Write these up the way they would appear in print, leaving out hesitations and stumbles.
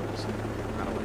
So, run away.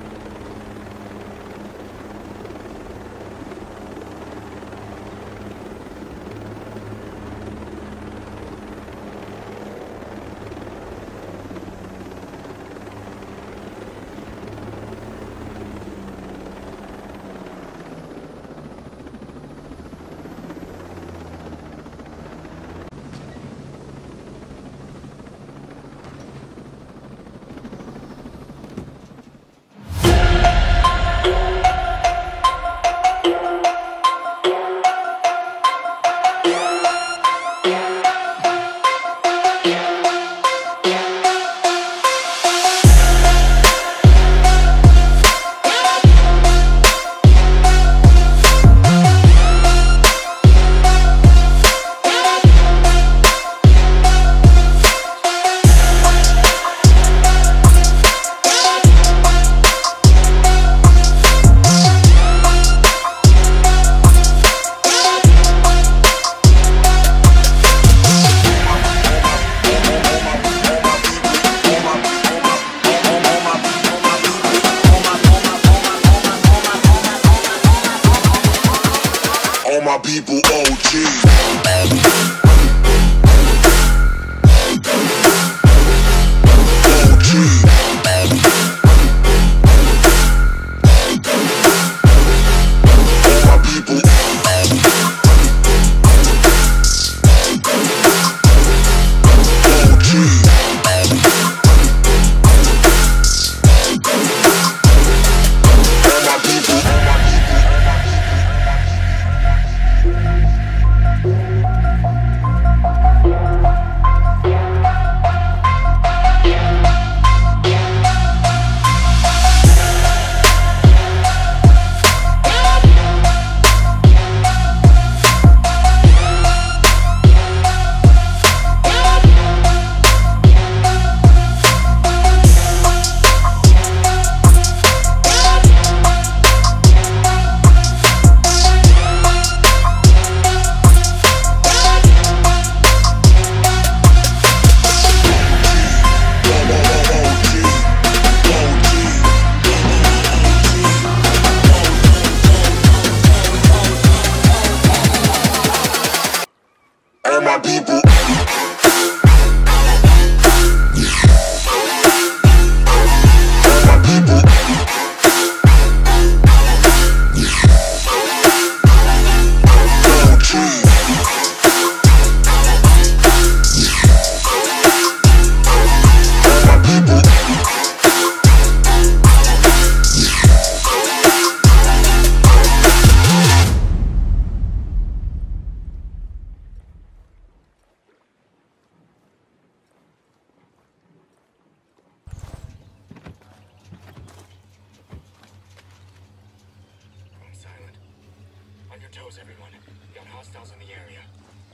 My people OG. My people. On your toes, everyone. Got hostiles in the area.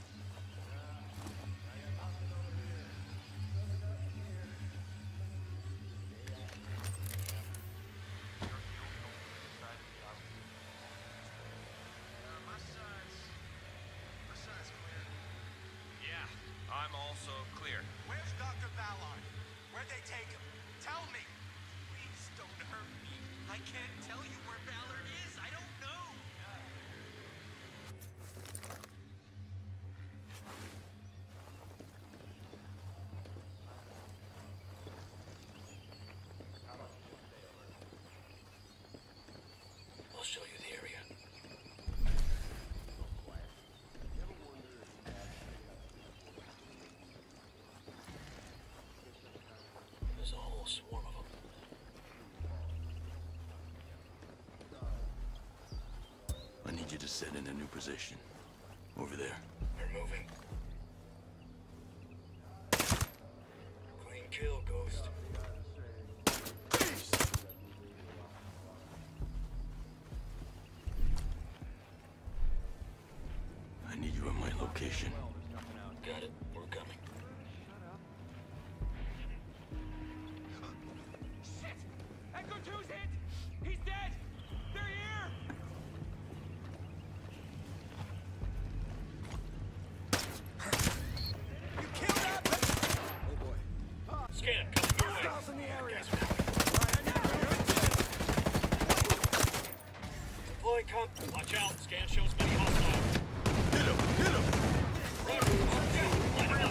Yeah, I'm also clear. Where's Dr. Ballard? Where'd they take him? Tell me! Please don't hurt me. I can't tell you where Ballard is. I don't know. I'll show you the area. There's a whole swarm of them. I need you to set in a new position. Over there. They're moving. Clean kill, Ghost. I need you at my location. Got it. We're coming. Shit! Echo 2's hit! He's dead! They're here! You killed that! Oh boy. Scan, come through. Hostiles in the area! Guys, Scan shows many hostiles. Hit him! Hit him! Roger, mark down. Line up.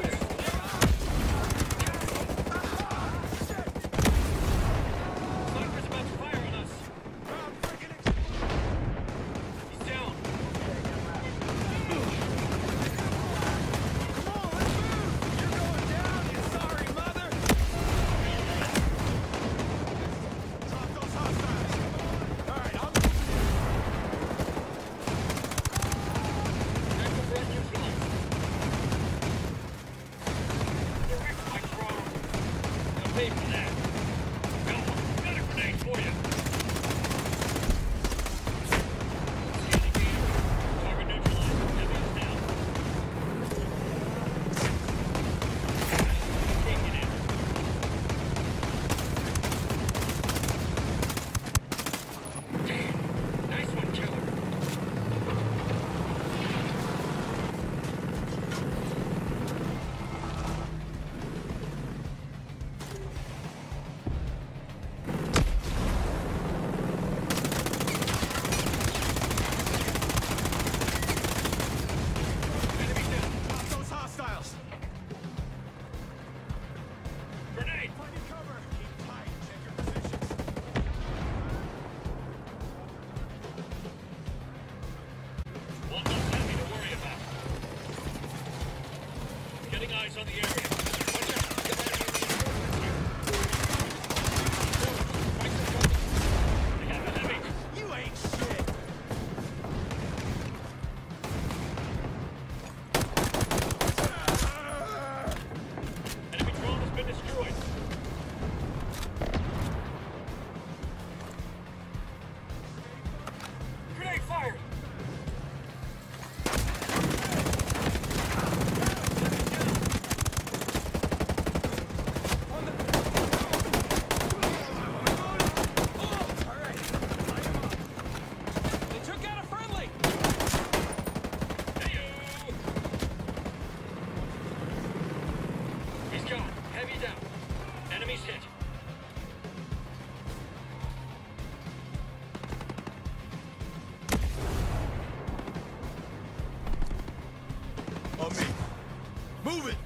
Sniper's about to fire on us. He's down. Echo threat neutralized. Direct my drone. Now pay for that. Got a grenade for you. Scanning game. Target neutralized. Enemies down. Taking it. Damn. Nice one, killer. Enemy down. Those hostiles! Grenade. Find cover! Keep tight. Check your positions. One less enemy to worry about. Getting eyes on the area. Watch out. Get enemy reinforcements here. Spikes are coming. They have an enemy. You ain't shit! Enemy drone has been destroyed. Grenade fired. They took out a friendly! Hey-o. He's gone. Heavy down. Enemies hit. On me! Move it!